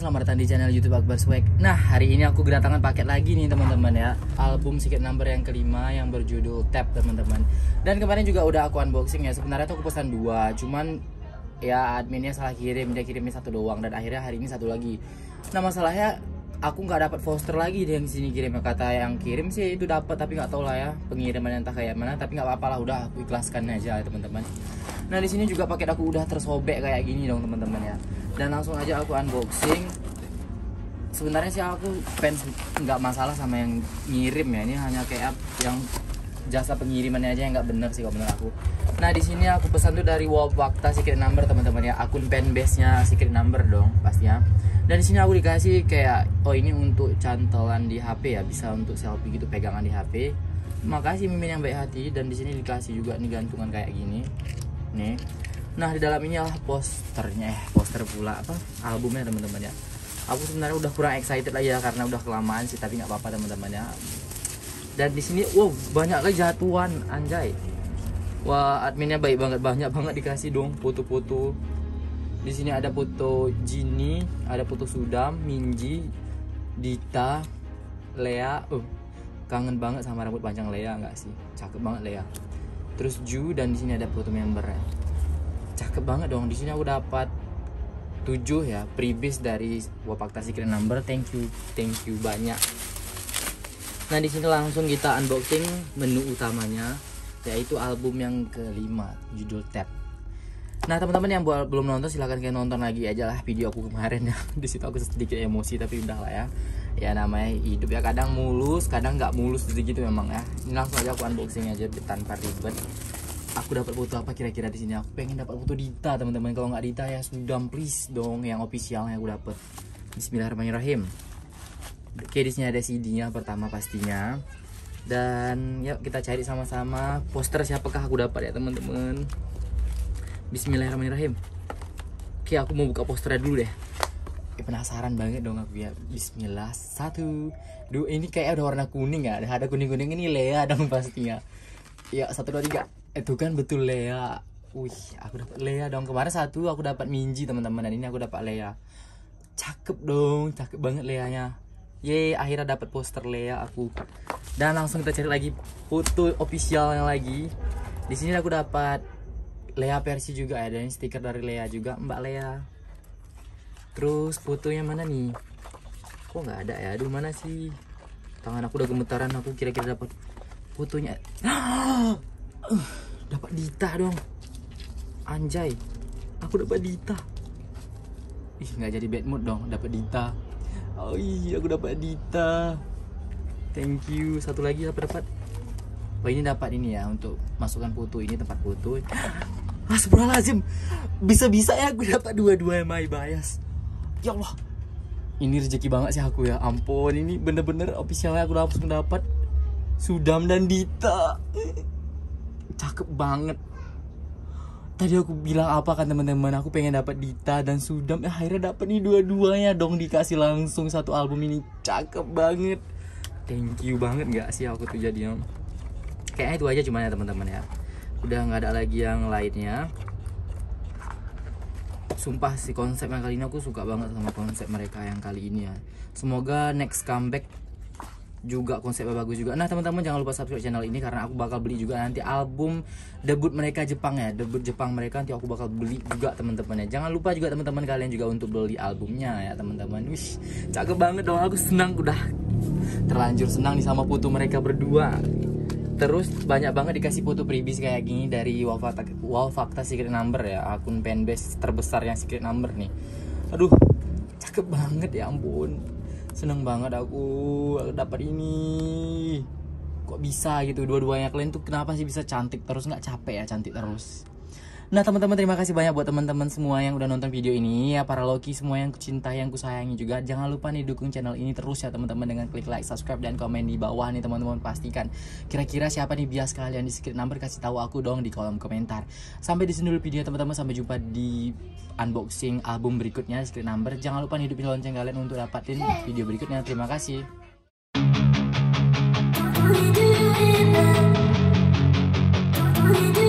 selamat datang di channel YouTube Akbar Swag. Nah, hari ini aku kedatangan paket lagi nih teman-teman ya. Album Secret Number yang kelima yang berjudul Tap teman-teman. Dan kemarin juga udah aku unboxing ya. Sebenarnya tuh aku pesan 2, cuman ya adminnya salah kirim, dia kirimnya 1 doang dan akhirnya hari ini 1 lagi. Nah, masalahnya aku nggak dapat poster lagi deh yang sini kirimnya. Kata yang kirim sih itu dapat, tapi nggak tahu lah ya pengiriman entah kayak mana. Tapi nggak apa-apa lah, udah aku ikhlaskan aja teman-teman. Nah, di sini juga paket aku udah tersobek kayak gini dong teman-teman ya. Dan langsung aja aku unboxing. Sebenarnya sih aku fans nggak masalah sama yang ngirim ya. Ini hanya kayak yang jasa pengirimannya aja yang nggak bener sih kalau menurut aku. Nah, di sini aku pesan tuh dari Wolfakta Secret Number teman-teman ya. Akun fanbase-nya Secret Number dong pastinya. Dan di sini aku dikasih kayak ini untuk cantelan di HP ya, bisa untuk selfie gitu pegangan di HP. Makasih Mimin yang baik hati. Dan di sini dikasih juga nih gantungan kayak gini. Nih. Nah, di dalam ini adalah posternya, poster pula albumnya teman-teman ya. Aku sebenarnya udah kurang excited lah ya karena udah kelamaan sih, tapi nggak apa-apa teman-teman ya. Dan di sini wow, banyak lagi jatuhan anjay. Wah, adminnya baik banget, banyak banget dikasih dong foto-foto. Di sini ada foto Jinny, ada foto Sudam, Minji, Dita, Lea. Kangen banget sama rambut panjang Lea nggak sih? Cakep banget Lea. Terus Ju, dan di sini ada foto membernya. Cakep banget dong. Di sini aku dapat 7 ya, freebies dari Wolfakta Secret Number. Thank you banyak. Nah, di sini langsung kita unboxing menu utamanya, yaitu album yang kelima, judul Tap. Nah, teman-teman yang belum nonton silahkan kalian nonton lagi aja lah video aku kemarin ya. Di situ aku sedikit emosi, tapi udah lah ya. Ya namanya hidup ya, kadang mulus, kadang nggak mulus gitu memang ya. Ini langsung aja aku unboxing aja tanpa ribet. Aku dapat foto apa kira-kira di sini? Aku pengen dapat foto Dita teman-teman. Kalau nggak Dita ya Sudam please dong, yang officialnya aku dapat. Bismillahirrahmanirrahim. Oke, di sini ada CD-nya pertama pastinya. Dan yuk kita cari sama-sama poster siapakah aku dapat ya teman-teman. Bismillahirrahmanirrahim. Oke, aku mau buka posternya dulu deh. Penasaran banget dong aku ya. Bismillah. 1, 2, ini kayak ada warna kuning ya. Ada kuning-kuning, ini Lea dong pastinya. Ya 1, 2, 3. Itu kan betul Lea. Wih, aku dapat Lea dong. Kemarin 1 aku dapat Minji teman-teman, dan ini aku dapat Lea. Cakep dong, cakep banget Leanya. Yeay, akhirnya dapat poster Lea aku. Dan langsung kita cari lagi foto officialnya lagi. Di sini aku dapat Lea versi juga ya, dan stiker dari Lea juga, Mbak Lea. Terus fotonya mana nih? Kok nggak ada ya? Aduh, mana sih? Tangan aku udah gemetaran. Aku kira-kira dapat fotonya. Dapat Dita dong. Anjay, aku dapat Dita. Ih, nggak jadi bad mood dong, dapat Dita. Oh iya, aku dapat Dita. Thank you. 1 lagi apa dapat? Oh, ini dapat ini ya, untuk masukkan foto ini, tempat foto. Astagfirullahaladzim, bisa-bisa ya aku dapat 2 my bias. Ya Allah, ini rezeki banget sih aku ya. Ampun, ini bener-bener officialnya aku langsung dapat Sudam dan Dita. Cakep banget. Tadi aku bilang apa kan teman-teman, aku pengen dapat Dita dan Sudam. Akhirnya dapat nih dua-duanya dong, dikasih langsung 1 album ini. Cakep banget. Thank you banget gak sih aku tuh jadinya. Kayaknya itu aja cuman ya teman-teman ya. Udah nggak ada lagi yang lainnya. Sumpah sih konsep yang kali ini aku suka banget sama konsep mereka yang kali ini ya. Semoga next comeback juga konsepnya bagus juga. Nah, teman-teman jangan lupa subscribe channel ini karena aku bakal beli juga nanti album debut mereka Jepang ya. Debut Jepang mereka nanti aku bakal beli juga teman-teman ya. Jangan lupa juga teman-teman kalian juga untuk beli albumnya ya teman-teman. Wih, cakep banget dong, aku senang, udah terlanjur senang nih sama foto mereka berdua. Terus banyak banget dikasih foto freebies kayak gini dari Wolfakta Secret Number ya, akun fanbase terbesar yang Secret Number nih. Aduh, cakep banget ya ampun. Seneng banget aku dapat ini. Kok bisa gitu dua-duanya, kalian tuh kenapa sih bisa cantik terus, nggak capek ya cantik terus. Nah, teman-teman terima kasih banyak buat teman-teman semua yang udah nonton video ini ya, para Loki semua yang kucintai, yang kusayangi juga. Jangan lupa nih dukung channel ini terus ya teman-teman dengan klik like, subscribe, dan komen di bawah nih teman-teman. Pastikan kira-kira siapa nih bias kalian di Secret Number, kasih tahu aku dong di kolom komentar. Sampai di sini dulu video teman-teman, sampai jumpa di unboxing album berikutnya Secret Number. Jangan lupa hidupin lonceng kalian untuk dapatin video berikutnya. Terima kasih.